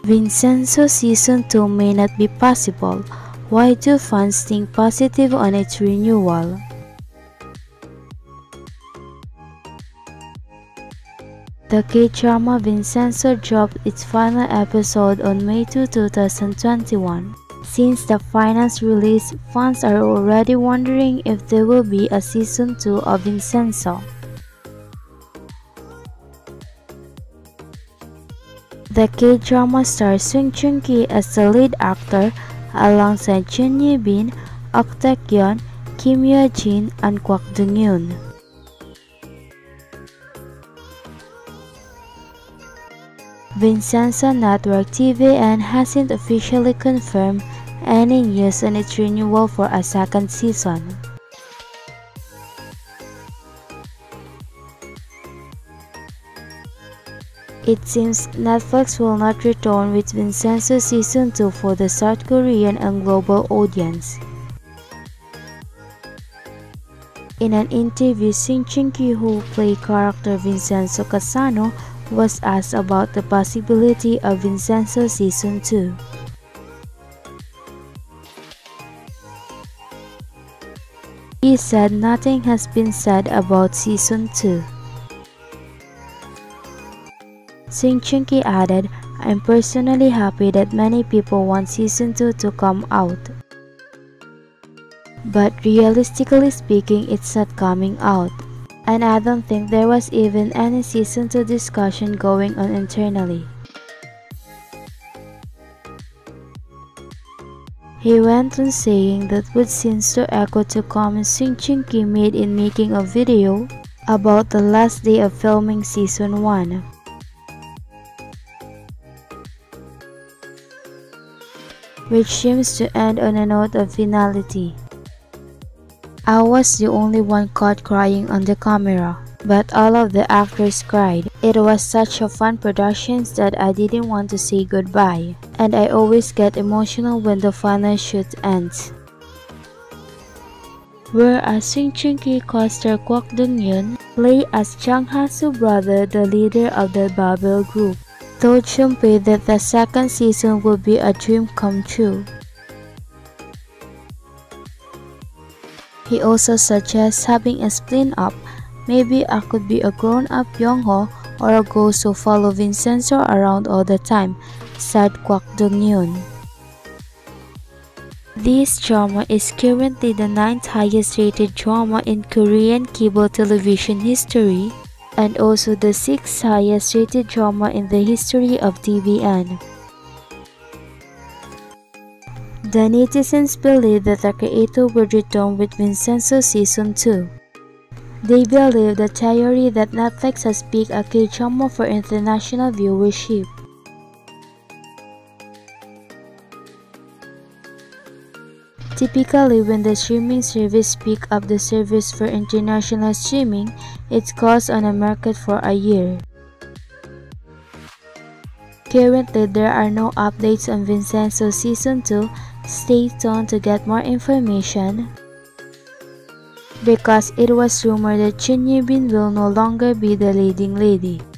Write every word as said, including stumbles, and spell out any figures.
Vincenzo Season two may not be possible. Why do fans think positive on its renewal? The K-drama Vincenzo dropped its final episode on May second, two thousand twenty-one. Since the final's release, fans are already wondering if there will be a Season two of Vincenzo. The K-drama stars Joong Ki as the lead actor alongside Jeon Yeo, Yeon, Kim Yoo Jin, and Kwak Dong Yoon. Vincenzo Network T V N hasn't officially confirmed any news on its renewal for a second season. It seems Netflix will not return with Vincenzo Season two for the South Korean and global audience. In an interview, Joong Ki, who played character Vincenzo Casano, was asked about the possibility of Vincenzo Season two. He said nothing has been said about Season two. Joong Ki added, "I'm personally happy that many people want Season two to come out. But realistically speaking, it's not coming out. And I don't think there was even any Season two discussion going on internally." He went on saying that would seem to echo to comments Joong Ki made in making a video about the last day of filming Season one. Which seems to end on a note of finality. "I was the only one caught crying on the camera, but all of the actors cried. It was such a fun production that I didn't want to say goodbye, and I always get emotional when the final shoot ends." Whereas Joong Ki co-star Kwak Dong Yoon played as Jang Ha-soo brother, the leader of the Babel group, told Junpei that the second season would be a dream come true. He also suggests having a split-up. "Maybe I could be a grown-up Young-ho or a ghost who follow Vincenzo around all the time," said Kwak Dong Yoon. This drama is currently the ninth highest rated drama in Korean cable television history, and also the sixth highest rated drama in the history of T V N. The netizens believe that the creator would return with Vincenzo Season two. They believe the theory that Netflix has picked a K-drama for international viewership. Typically, when the streaming service picks up the service for international streaming, it goes on a market for a year. Currently, there are no updates on Vincenzo Season two. Stay tuned to get more information, because it was rumored that Jeon Yeo will no longer be the leading lady.